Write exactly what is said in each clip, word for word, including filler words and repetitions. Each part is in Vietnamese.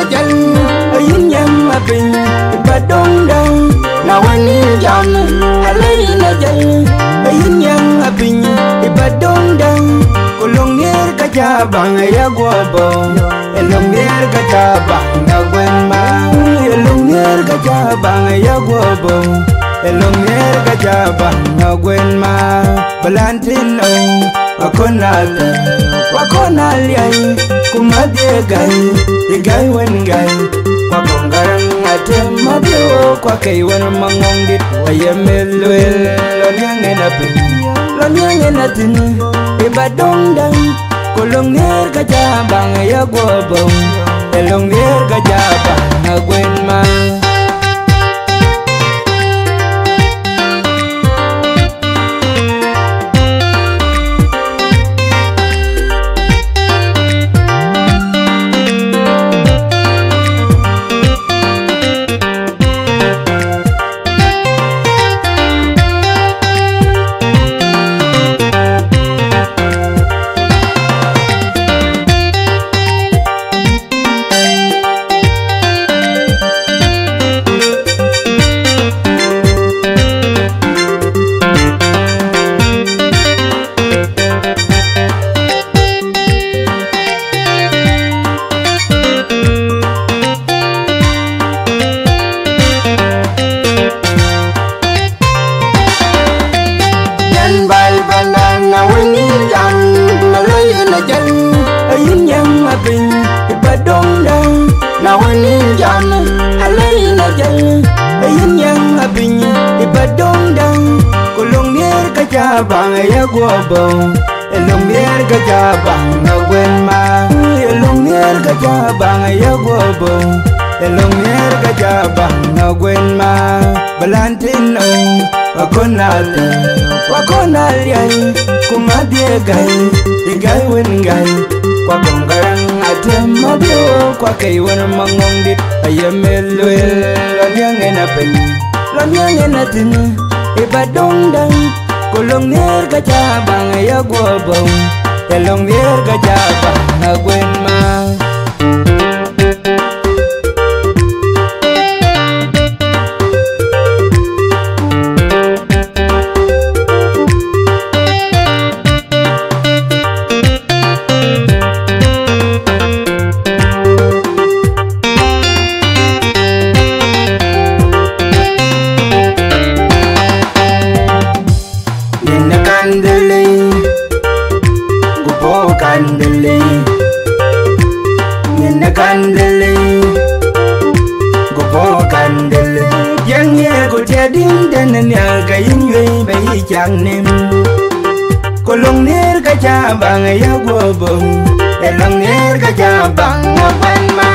jal yin yang apin badong dang na wani jam alay na jal yin yang apin badong dang kulong yer ka jabang ya gobo elong yer ka jabang na gwen ma elong yer ka jabang ya gobo elong yer ka jabang na gwen ma balantino akonal wakonal yai kumadie gai igai wen gai wakongarang atem mabio kwa kai wen mangongit ayemelwel lonyangena pe lonyangena tin ibadong dang kulong ner kajabang ya gobong elong ner kajabang agwen ma badong dang na wani jam alay na jal yin yang apin ibadong dang kulong ner ka jabang ya gobo elong ner ka jabang na gwen ma elong ner ka jabang ya gobo elong ner ka jabang na gwen ma balantino wakonal wakonal yai kumadie gai igai wen gai wakongarang atem mabio kwa kai wen mangongit ayemelwel lonyangena pe lonyangena tin ibadong dang kulong ner ka jabang ya gobong elong ner ka jabang na gwen ma Kandele, nina kandele, gopo kandele. Yang ye ko tiadin dan nyaga yinwe bayi chang nem. Kolong ner ka jabang ya gobong, elong ner ka jabang ngapan ma.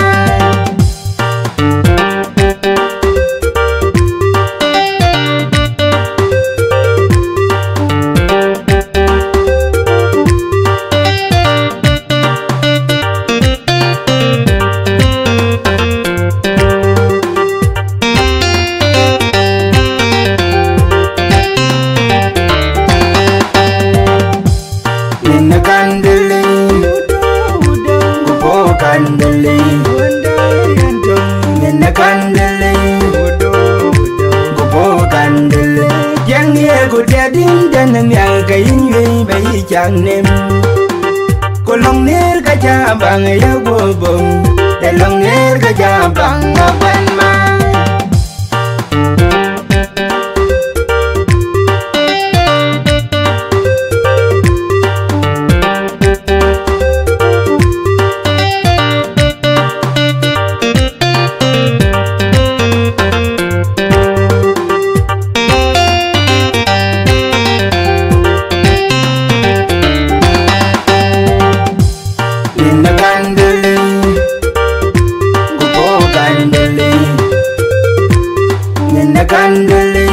Kandele, nina kandele, gopo kandele. Yang ye ko tiadin dan nyaga yinwe bayi chang nem. Kolong ner ka jabang ya gobong, elong ner ka jabang ngapan ma. Kandele,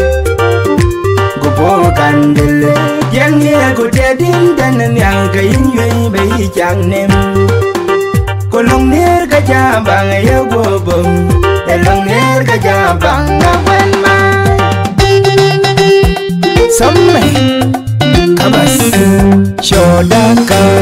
gopo kandele. Yang ye ko tiadin dan nyaga yinwe bayi chang nem. Kolong ner ka jabang ya gobong, elong ner ka jabang ngapan ma. Samme kabas shodaka